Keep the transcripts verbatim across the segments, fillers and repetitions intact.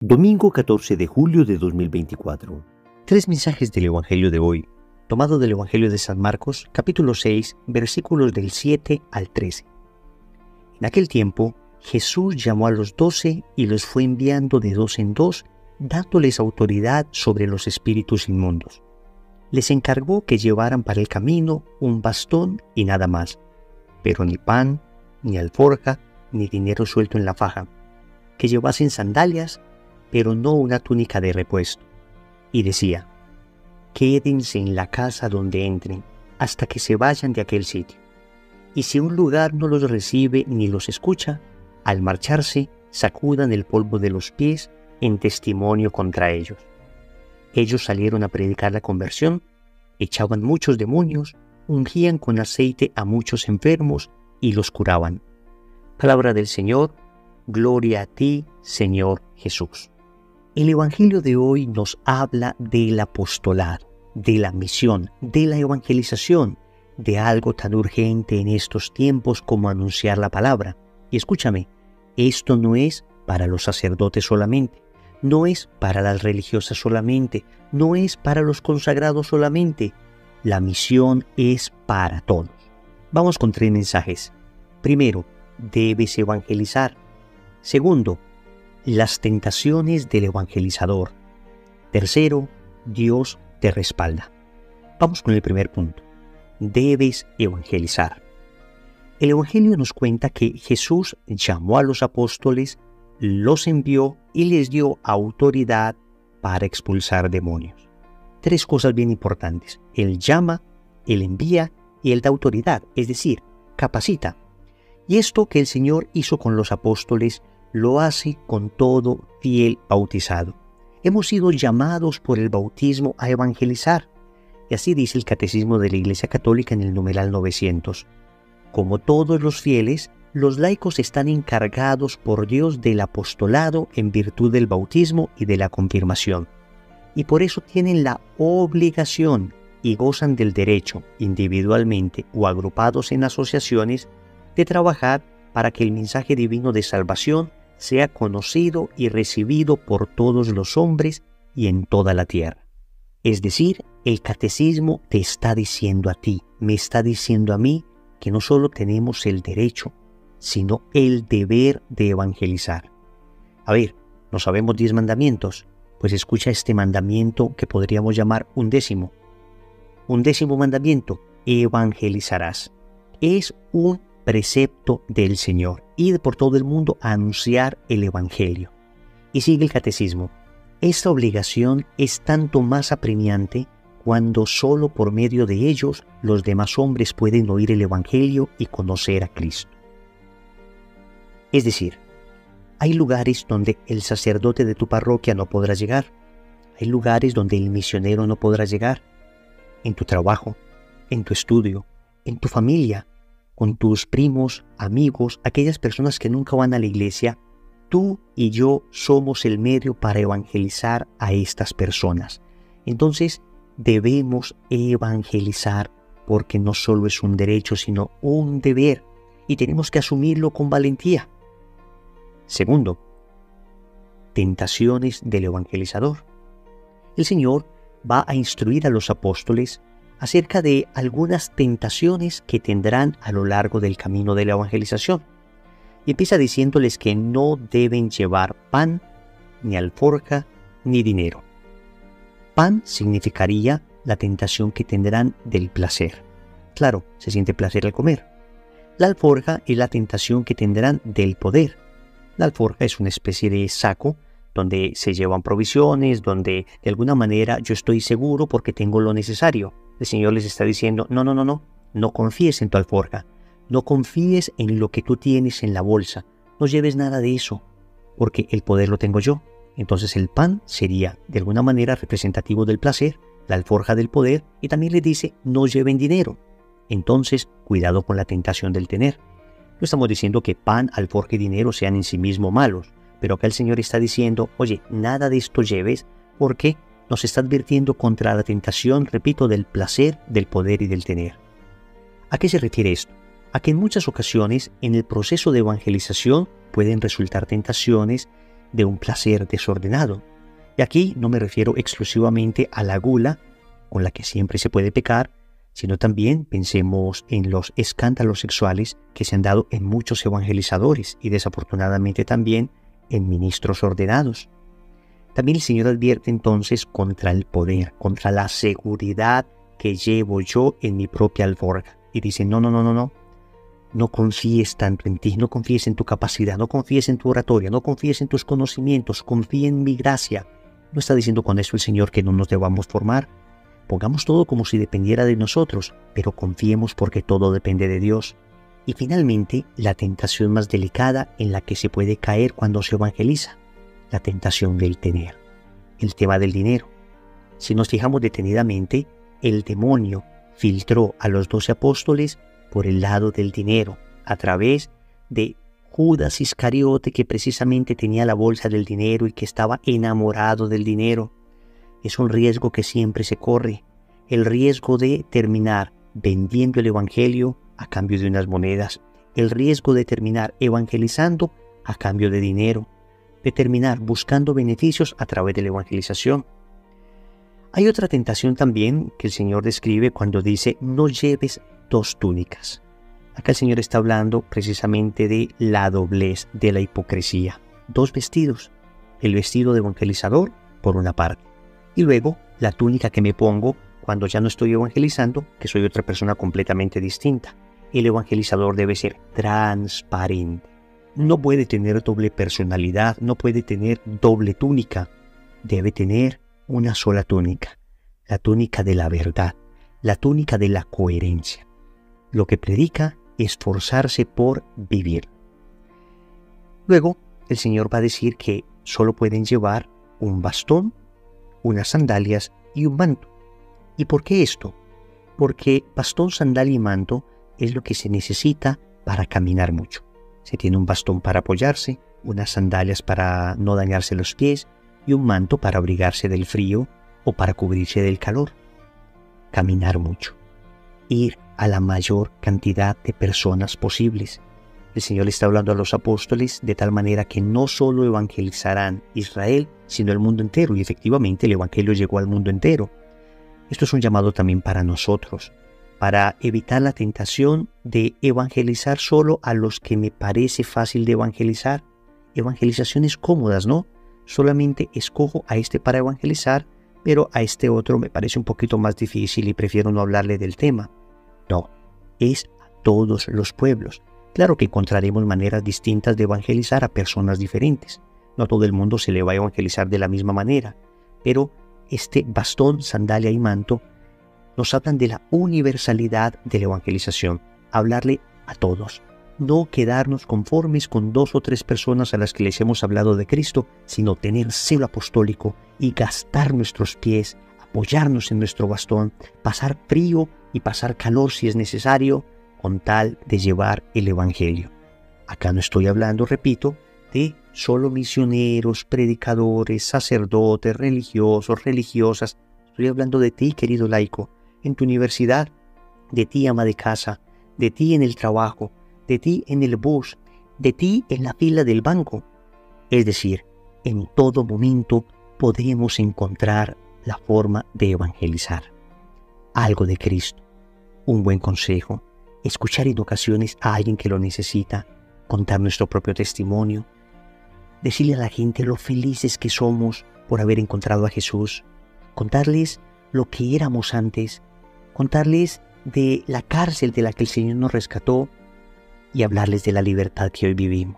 Domingo catorce de julio de dos mil veinticuatro. Tres mensajes del Evangelio de hoy, tomado del Evangelio de San Marcos, capítulo seis, versículos del siete al trece. En aquel tiempo, Jesús llamó a los doce y los fue enviando de dos en dos, dándoles autoridad sobre los espíritus inmundos. Les encargó que llevaran para el camino un bastón y nada más, pero ni pan, ni alforja, ni dinero suelto en la faja, que llevasen sandalias, pero no una túnica de repuesto. Y decía: quédense en la casa donde entren, hasta que se vayan de aquel sitio. Y si un lugar no los recibe ni los escucha, al marcharse, sacudan el polvo de los pies en testimonio contra ellos. Ellos salieron a predicar la conversión, echaban muchos demonios, ungían con aceite a muchos enfermos y los curaban. Palabra del Señor, gloria a ti, Señor Jesús. El Evangelio de hoy nos habla del apostolado, de la misión, de la evangelización, de algo tan urgente en estos tiempos como anunciar la palabra. Y escúchame, esto no es para los sacerdotes solamente, no es para las religiosas solamente, no es para los consagrados solamente. La misión es para todos. Vamos con tres mensajes. Primero, debes evangelizar. Segundo, las tentaciones del evangelizador. Tercero, Dios te respalda. Vamos con el primer punto. Debes evangelizar. El Evangelio nos cuenta que Jesús llamó a los apóstoles, los envió y les dio autoridad para expulsar demonios. Tres cosas bien importantes. Él llama, Él envía y Él da autoridad, es decir, capacita. Y esto que el Señor hizo con los apóstoles, lo hace con todo fiel bautizado. Hemos sido llamados por el bautismo a evangelizar. Y así dice el Catecismo de la Iglesia Católica en el numeral novecientos. Como todos los fieles, los laicos están encargados por Dios del apostolado en virtud del bautismo y de la confirmación. Y por eso tienen la obligación y gozan del derecho, individualmente o agrupados en asociaciones, de trabajar para que el mensaje divino de salvación sea conocido y recibido por todos los hombres y en toda la tierra. Es decir, el catecismo te está diciendo a ti, me está diciendo a mí, que no solo tenemos el derecho, sino el deber de evangelizar. A ver, ¿no sabemos diez mandamientos? Pues escucha este mandamiento que podríamos llamar un décimo. Un décimo mandamiento, evangelizarás. Es un precepto del Señor. Ir por todo el mundo a anunciar el Evangelio. Y sigue el catecismo. Esta obligación es tanto más apremiante cuando solo por medio de ellos los demás hombres pueden oír el Evangelio y conocer a Cristo. Es decir, hay lugares donde el sacerdote de tu parroquia no podrá llegar. Hay lugares donde el misionero no podrá llegar. En tu trabajo, en tu estudio, en tu familia, con tus primos, amigos, aquellas personas que nunca van a la iglesia, tú y yo somos el medio para evangelizar a estas personas. Entonces, debemos evangelizar porque no solo es un derecho, sino un deber, y tenemos que asumirlo con valentía. Segundo, tentaciones del evangelizador. El Señor va a instruir a los apóstoles acerca de algunas tentaciones que tendrán a lo largo del camino de la evangelización. Y empieza diciéndoles que no deben llevar pan, ni alforja, ni dinero. Pan significaría la tentación que tendrán del placer. Claro, se siente placer al comer. La alforja es la tentación que tendrán del poder. La alforja es una especie de saco donde se llevan provisiones, donde de alguna manera yo estoy seguro porque tengo lo necesario. El Señor les está diciendo, no, no, no, no, no confíes en tu alforja, no confíes en lo que tú tienes en la bolsa, no lleves nada de eso, porque el poder lo tengo yo. Entonces el pan sería de alguna manera representativo del placer, la alforja del poder, y también les dice, no lleven dinero. Entonces, cuidado con la tentación del tener. No estamos diciendo que pan, alforja y dinero sean en sí mismos malos, pero acá el Señor está diciendo, oye, nada de esto lleves, porque nos está advirtiendo contra la tentación, repito, del placer, del poder y del tener. ¿A qué se refiere esto? A que en muchas ocasiones, en el proceso de evangelización, pueden resultar tentaciones de un placer desordenado. Y aquí no me refiero exclusivamente a la gula, con la que siempre se puede pecar, sino también pensemos en los escándalos sexuales que se han dado en muchos evangelizadores y desafortunadamente también en ministros ordenados. También el Señor advierte entonces contra el poder, contra la seguridad que llevo yo en mi propia alforja. Y dice, no, no, no, no, no. No confíes tanto en ti, no confíes en tu capacidad, no confíes en tu oratoria, no confíes en tus conocimientos, confía en mi gracia. No está diciendo con eso el Señor que no nos debamos formar. Pongamos todo como si dependiera de nosotros, pero confiemos porque todo depende de Dios. Y finalmente, la tentación más delicada en la que se puede caer cuando se evangeliza, la tentación del tener, el tema del dinero. Si nos fijamos detenidamente, el demonio filtró a los doce apóstoles por el lado del dinero, a través de Judas Iscariote, que precisamente tenía la bolsa del dinero y que estaba enamorado del dinero. Es un riesgo que siempre se corre, el riesgo de terminar vendiendo el evangelio a cambio de unas monedas, el riesgo de terminar evangelizando a cambio de dinero, de terminar buscando beneficios a través de la evangelización. Hay otra tentación también que el Señor describe cuando dice, no lleves dos túnicas. Acá el Señor está hablando precisamente de la doblez, de la hipocresía. Dos vestidos, el vestido de evangelizador por una parte, y luego la túnica que me pongo cuando ya no estoy evangelizando, que soy otra persona completamente distinta. El evangelizador debe ser transparente. No puede tener doble personalidad, no puede tener doble túnica. Debe tener una sola túnica, la túnica de la verdad, la túnica de la coherencia. Lo que predica es esforzarse por vivir. Luego, el Señor va a decir que solo pueden llevar un bastón, unas sandalias y un manto. ¿Y por qué esto? Porque bastón, sandalia y manto es lo que se necesita para caminar mucho. Se tiene un bastón para apoyarse, unas sandalias para no dañarse los pies y un manto para abrigarse del frío o para cubrirse del calor. Caminar mucho. Ir a la mayor cantidad de personas posibles. El Señor le está hablando a los apóstoles de tal manera que no solo evangelizarán Israel, sino el mundo entero. Y efectivamente el evangelio llegó al mundo entero. Esto es un llamado también para nosotros, para evitar la tentación de evangelizar solo a los que me parece fácil de evangelizar. Evangelizaciones cómodas, ¿no? Solamente escojo a este para evangelizar, pero a este otro me parece un poquito más difícil y prefiero no hablarle del tema. No, es a todos los pueblos. Claro que encontraremos maneras distintas de evangelizar a personas diferentes. No a todo el mundo se le va a evangelizar de la misma manera, pero este bastón, sandalia y manto nos hablan de la universalidad de la evangelización, hablarle a todos. No quedarnos conformes con dos o tres personas a las que les hemos hablado de Cristo, sino tener celo apostólico y gastar nuestros pies, apoyarnos en nuestro bastón, pasar frío y pasar calor si es necesario, con tal de llevar el Evangelio. Acá no estoy hablando, repito, de solo misioneros, predicadores, sacerdotes, religiosos, religiosas. Estoy hablando de ti, querido laico, en tu universidad, de ti, ama de casa, de ti en el trabajo, de ti en el bus, de ti en la fila del banco. Es decir, en todo momento podemos encontrar la forma de evangelizar. Algo de Cristo, un buen consejo, escuchar en ocasiones a alguien que lo necesita, contar nuestro propio testimonio, decirle a la gente lo felices que somos por haber encontrado a Jesús, contarles lo que éramos antes, contarles de la cárcel de la que el Señor nos rescató y hablarles de la libertad que hoy vivimos.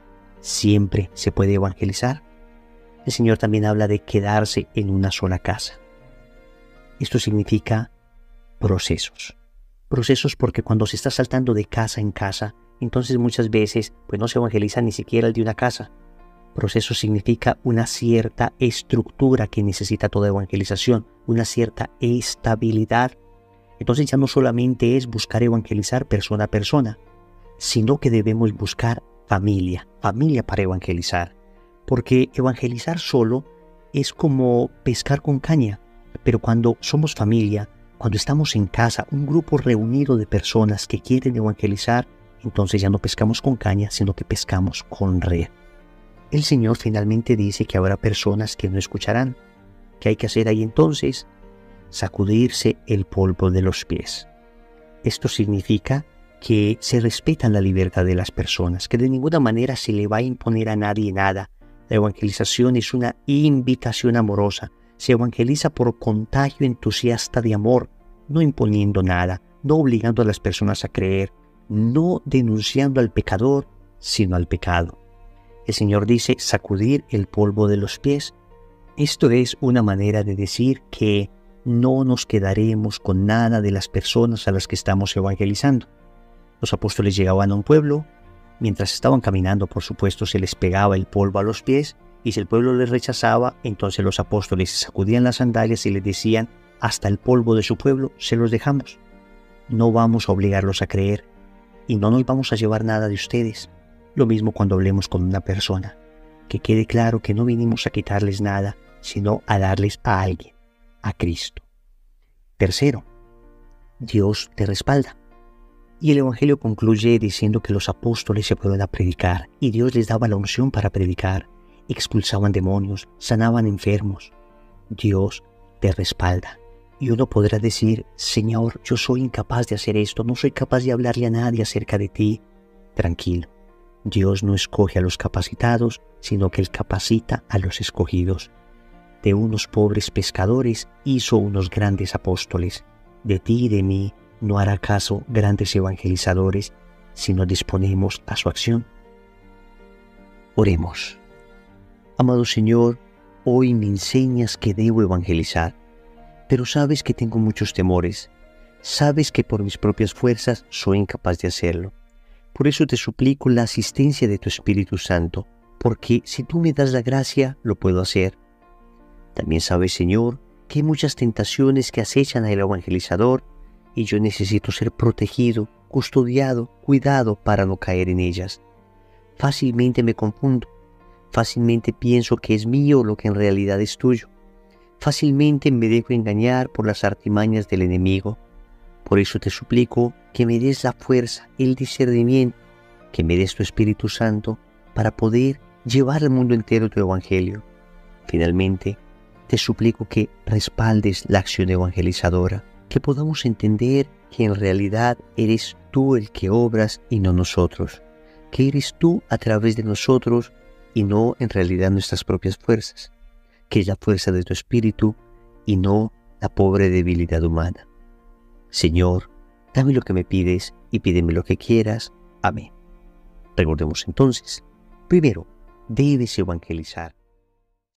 Siempre se puede evangelizar. El Señor también habla de quedarse en una sola casa. Esto significa procesos. Procesos porque cuando se está saltando de casa en casa, entonces muchas veces pues no se evangeliza ni siquiera el de una casa. Proceso significa una cierta estructura que necesita toda evangelización, una cierta estabilidad. Entonces ya no solamente es buscar evangelizar persona a persona, sino que debemos buscar familia, familia para evangelizar. Porque evangelizar solo es como pescar con caña, pero cuando somos familia, cuando estamos en casa, un grupo reunido de personas que quieren evangelizar, entonces ya no pescamos con caña, sino que pescamos con red. el Señor finalmente dice que habrá personas que no escucharán. ¿Qué hay que hacer ahí entonces? Sacudirse el polvo de los pies. Esto significa que se respeta la libertad de las personas, que de ninguna manera se le va a imponer a nadie nada. La evangelización es una invitación amorosa. Se evangeliza por contagio entusiasta de amor, no imponiendo nada, no obligando a las personas a creer, no denunciando al pecador, sino al pecado. El Señor dice sacudir el polvo de los pies. Esto es una manera de decir que no nos quedaremos con nada de las personas a las que estamos evangelizando. Los apóstoles llegaban a un pueblo, mientras estaban caminando, por supuesto, se les pegaba el polvo a los pies, y si el pueblo les rechazaba, entonces los apóstoles se sacudían las sandalias y les decían, hasta el polvo de su pueblo se los dejamos. No vamos a obligarlos a creer, y no nos vamos a llevar nada de ustedes. Lo mismo cuando hablemos con una persona. Que quede claro que no vinimos a quitarles nada, sino a darles a alguien, a Cristo. Tercero, Dios te respalda. Y el Evangelio concluye diciendo que los apóstoles se fueron a predicar y Dios les daba la unción para predicar. Expulsaban demonios, sanaban enfermos. Dios te respalda. Y uno podrá decir, Señor, yo soy incapaz de hacer esto, no soy capaz de hablarle a nadie acerca de ti. Tranquilo, Dios no escoge a los capacitados, sino que Él capacita a los escogidos. De unos pobres pescadores hizo unos grandes apóstoles. De ti y de mí no hará caso grandes evangelizadores si nos disponemos a su acción. Oremos. Amado Señor, hoy me enseñas que debo evangelizar, pero sabes que tengo muchos temores. Sabes que por mis propias fuerzas soy incapaz de hacerlo. Por eso te suplico la asistencia de tu Espíritu Santo, porque si tú me das la gracia, lo puedo hacer. También sabes, Señor, que hay muchas tentaciones que acechan al evangelizador y yo necesito ser protegido, custodiado, cuidado para no caer en ellas. Fácilmente me confundo, fácilmente pienso que es mío lo que en realidad es tuyo. Fácilmente me dejo engañar por las artimañas del enemigo. Por eso te suplico que me des la fuerza, el discernimiento, que me des tu Espíritu Santo para poder llevar al mundo entero tu Evangelio. Finalmente, te suplico que respaldes la acción evangelizadora, que podamos entender que en realidad eres tú el que obras y no nosotros, que eres tú a través de nosotros y no en realidad nuestras propias fuerzas, que es la fuerza de tu Espíritu y no la pobre debilidad humana. Señor, dame lo que me pides y pídeme lo que quieras. Amén. Recordemos entonces, primero, debes evangelizar.